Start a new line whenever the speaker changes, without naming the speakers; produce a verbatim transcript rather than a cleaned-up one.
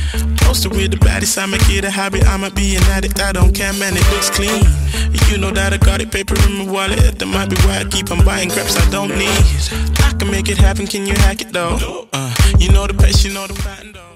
Posted with the baddest, I make it a hobby. I'ma be an addict, I don't care, man, it looks clean. You know that I got it, paper in my wallet. That might be why I keep on buying crepes I don't need. I can make it happen, can you hack it though? Uh, you know the pace, you know the pattern though.